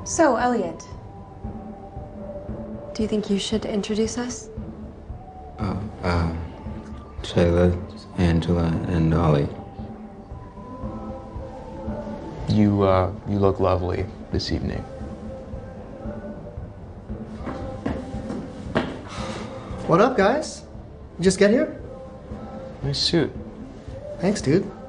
So, Elliot, do you think you should introduce us? Shayla, Angela, and Ollie. You look lovely this evening. What up, guys? You just get here? Nice suit. Thanks, dude.